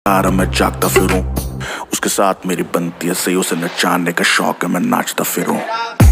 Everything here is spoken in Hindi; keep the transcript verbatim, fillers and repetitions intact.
यार मैं जागता फिरूं, उसके साथ मेरी बनती है सही, उसे नचाने का शौक है मैं नाचता फिरूं।